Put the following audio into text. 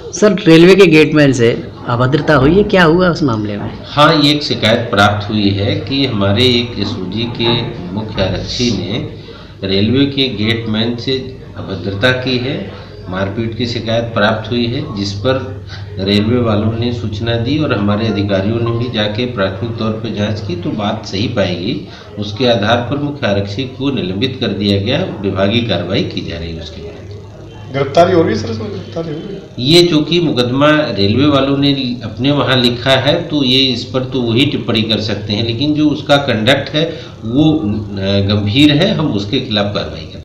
Sir, railway के gateman से अभद्रता हुई है, क्या हुआ उस मामले में? हाँ, ये एक शिकायत प्राप्त हुई है कि हमारे एक एसओजी के मुख्य आरक्षी ने रेलवे के गेटमैन से अभद्रता की है। मारपीट की शिकायत प्राप्त हुई है, जिस पर रेलवे वालों ने सूचना दी और हमारे अधिकारियों ने भी जाके प्राथमिक तौर पर जांच की तो बात सही पाई गई। उसके आधार पर मुख्य आरक्षी को निलंबित कर दिया गया। विभागीय कार्रवाई की जा रही है उसके बाद। गिरफ्तारी हो रही है सर, इसमें गिरफ्तारी हो रही है? ये चूँकि मुकदमा रेलवे वालों ने अपने वहाँ लिखा है तो ये इस पर तो वही टिप्पणी कर सकते हैं, लेकिन जो उसका कंडक्ट है वो गंभीर है, हम उसके खिलाफ कार्रवाई करें।